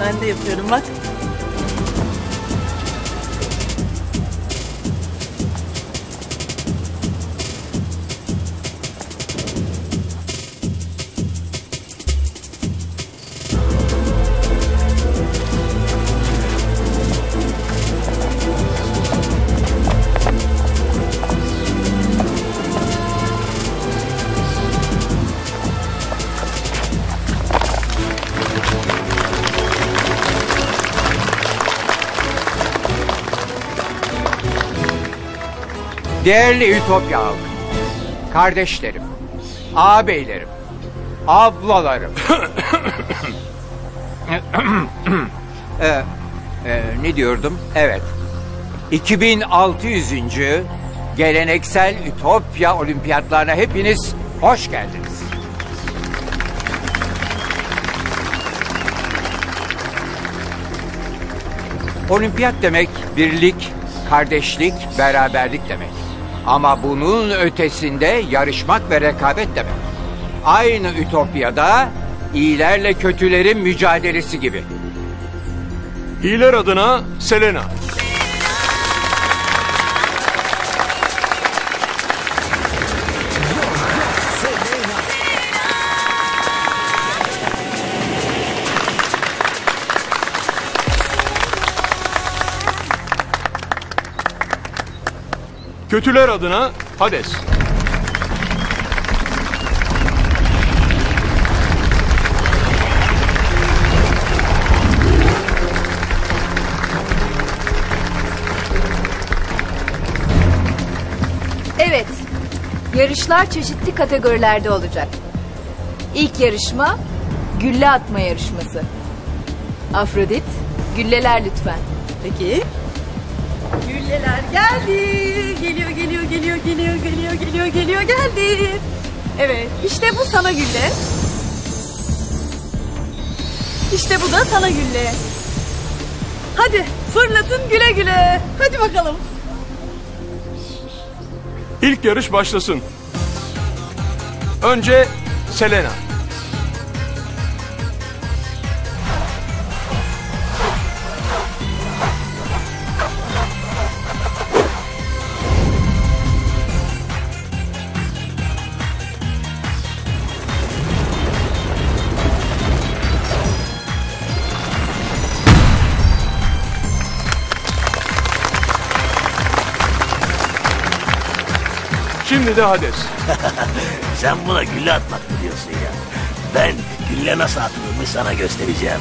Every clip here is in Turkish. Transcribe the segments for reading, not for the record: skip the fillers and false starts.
Ben de yapıyorum bak. Değerli Ütopya halkı, kardeşlerim, ağabeylerim, ablalarım. Ne diyordum? Evet. 2600. geleneksel Ütopya olimpiyatlarına hepiniz hoş geldiniz. Olimpiyat demek birlik, kardeşlik, beraberlik demek. Ama bunun ötesinde yarışmak ve rekabet demek. Aynı Ütopya'da iyilerle kötülerin mücadelesi gibi. İyiler adına Selena. Kötüler adına Hades. Evet, yarışlar çeşitli kategorilerde olacak. İlk yarışma, gülle atma yarışması. Afrodit, gülleler lütfen. Peki. Gülleler geldi. Geliyor geldi. Evet, işte bu sana gülle. İşte bu da sana gülle. Hadi fırlatın güle güle. Hadi bakalım. İlk yarış başlasın. Önce Selena. Şimdi de Hades. Sen buna gülle atmak mı diyorsun ya? Ben gülle nasıl atılırmış sana göstereceğim.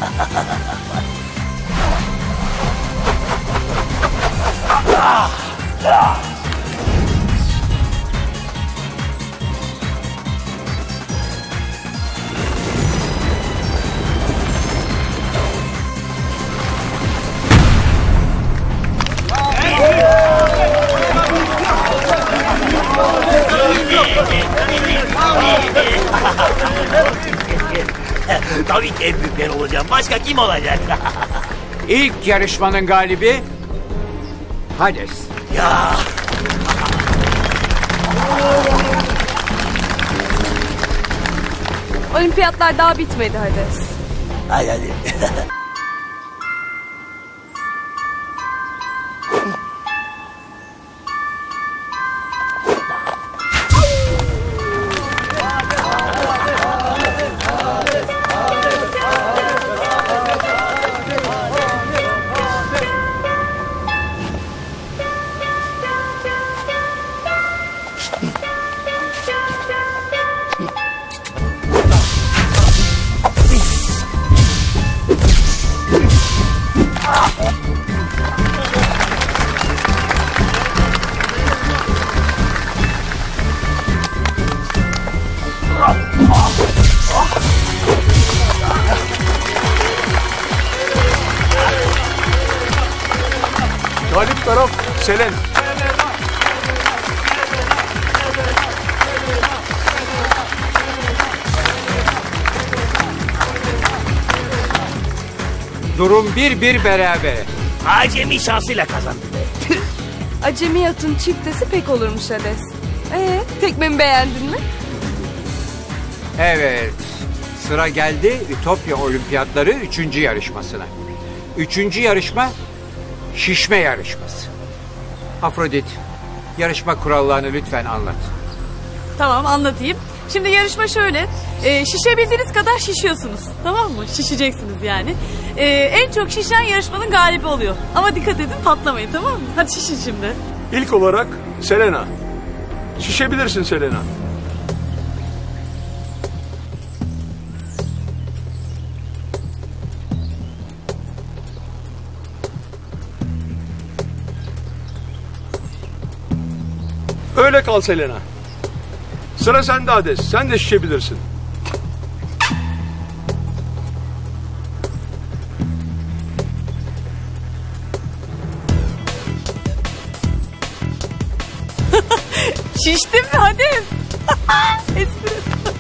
Tabii ki en büyük ben olacağım. Başka kim olacak? İlk yarışmanın galibi Hades. Ya. Olimpiyatlar daha bitmedi Hades. Hadi. Galip taraf Selena. Durum 1-1 berabere. Acemi şansıyla kazandı. Acemi atın çiftesi pek olurmuş Hades. Tekmemi beğendin mi? Evet. sıra geldi Ütopya Olimpiyatları 3. yarışmasına. 3. yarışma şişme yarışması. Afrodit, yarışma kurallarını lütfen anlat. Tamam, anlatayım. Şimdi yarışma şöyle. Şişebildiğiniz kadar şişiyorsunuz. Tamam mı? Şişeceksiniz yani. En çok şişen yarışmanın galibi oluyor. Ama dikkat edin, patlamayın, tamam mı? Hadi şişin şimdi. İlk olarak Selena. Şişebilirsin Selena. Öyle kal Selena. Sıra sende Hades. Sen de şişebilirsin. Şiştin mi Hades? Espri.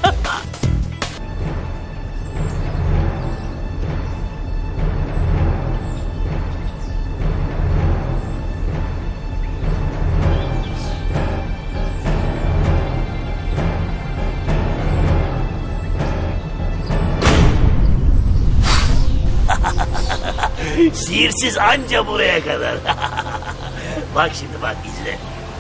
Sihirsiz anca buraya kadar. Bak şimdi bak izle.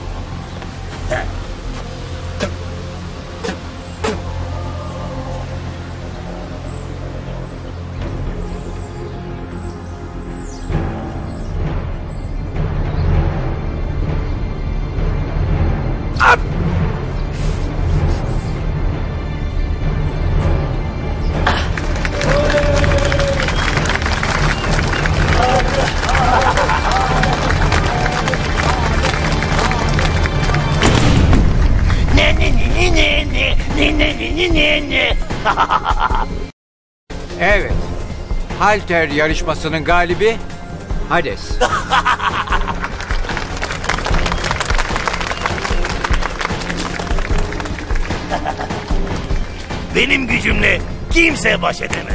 Evet, halter yarışmasının galibi Hades. Benim gücümle kimse baş edemez.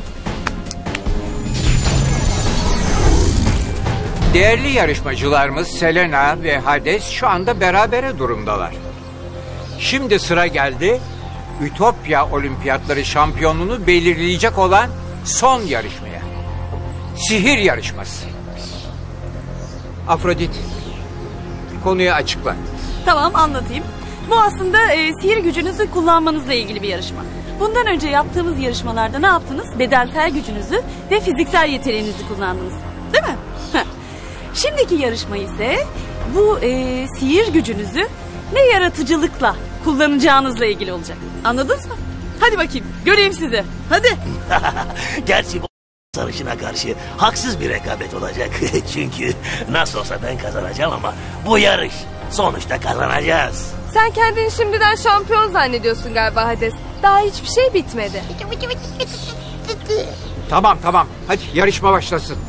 Değerli yarışmacılarımız Selena ve Hades şu anda berabere durumdalar. Şimdi sıra geldi Ütopya Olimpiyatları şampiyonluğunu belirleyecek olan son yarışmaya. Sihir yarışması. Afrodit, konuyu açıkla. Tamam, anlatayım. Bu aslında sihir gücünüzü kullanmanızla ilgili bir yarışma. Bundan önce yaptığımız yarışmalarda ne yaptınız? Bedensel gücünüzü ve fiziksel yeteneğinizi kullandınız. Değil mi? Şimdiki yarışma ise bu sihir gücünüzü ne yaratıcılıkla kullanacağınızla ilgili olacak. Anladınız mı? Hadi bakayım, göreyim sizi. Hadi. Gerçi bu sarışına karşı haksız bir rekabet olacak. Çünkü nasıl olsa ben kazanacağım ama bu yarış sonuçta kazanacağız. Sen kendini şimdiden şampiyon zannediyorsun galiba Hades. Daha hiçbir şey bitmedi. Tamam, hadi yarışma başlasın.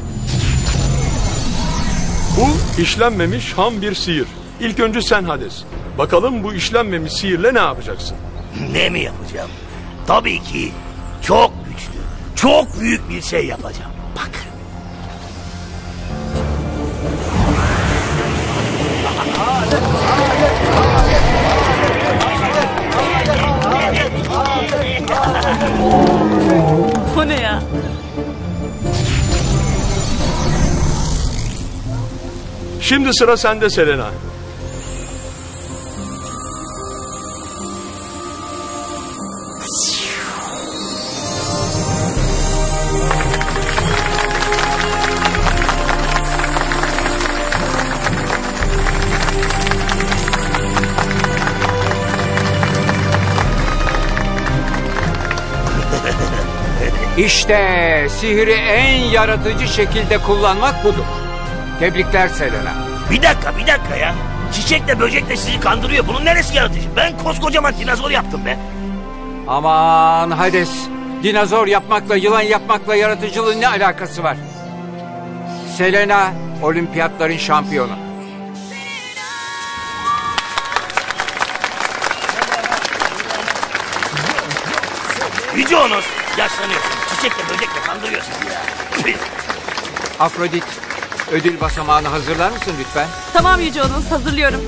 Bu işlenmemiş ham bir sihir. İlk önce sen Hades. Bakalım bu işlenmemiş sihirle ne yapacaksın? Ne mi yapacağım? Tabii ki çok güçlü, çok büyük bir şey yapacağım. Bak. O ne ya? Şimdi sıra sende Selena. İşte sihri en yaratıcı şekilde kullanmak budur. Tebrikler Selena. Bir dakika ya. Çiçekle böcekle sizi kandırıyor. Bunun neresi yaratıcı? Ben koskocaman dinozor yaptım be. Aman Hades, dinozor yapmakla, yılan yapmakla yaratıcılığın ne alakası var? Selena, olimpiyatların şampiyonu. Yüce Onos, yaşlanıyorsun. Çiçekle böcekle kandırıyor sizi ya. Afrodit, ödül basamağını hazırlar mısın lütfen? Tamam Yüce Onos, hazırlıyorum.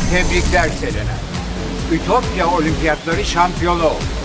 Tebrikler Selena. Ütopya Olimpiyatları şampiyonu oldu.